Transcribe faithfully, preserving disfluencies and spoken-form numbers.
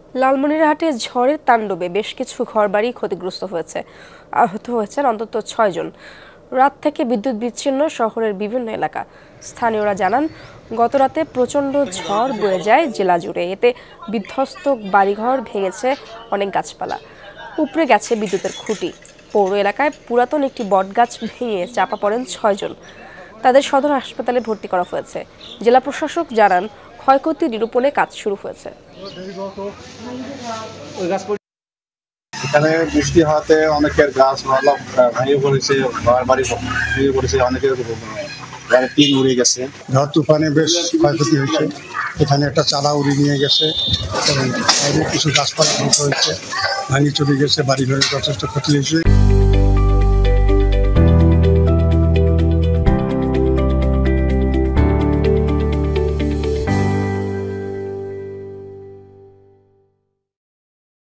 লালমনিরহাটে ঝড়ের তাণ্ডবে বেশ কিছু ঘরবাড়ি ক্ষতিগ্রস্ত হয়েছে, আহত হয়েছেন অন্তত ছয় জন। রাত থেকে বিদ্যুৎ বিচ্ছিন্ন শহরের বিভিন্ন এলাকা। স্থানীয়রা জানান, গতরাতে প্রচণ্ড ঝড় বয়ে যায় জেলা জুড়ে। এতে বিধ্বস্ত বাড়িঘর, ভেঙেছে অনেক গাছপালা, উপড়ে গেছে বিদ্যুতের খুঁটি। পৌর এলাকায় পুরাতন একটি বটগাছ ভেঙে চাপা পড়েন ছয়জন। তাদের সদর হাসপাতালে ভর্তি করা হয়েছে। জেলা প্রশাসক জানান, ক্ষয়ক্ষতি নিরূপণে কাজ শুরু হয়েছে। এখানে বৃষ্টি হওয়াতে অনেকের গাছ ভেঙে পড়েছে, বাড়ি ভেঙে পড়েছে, অনেকের গাড়ির টিন উড়ে গেছে। ঝড় তুফানে বেশ ক্ষয়ক্ষতি হয়েছে। এখানে একটা চালা উড়ে নিয়ে গেছে এবং কিছু গাছপালা ধ্বংস হয়েছে, ভাঙি চলে গেছে, বাড়ি ঘরে যথেষ্ট ক্ষতি হয়েছে।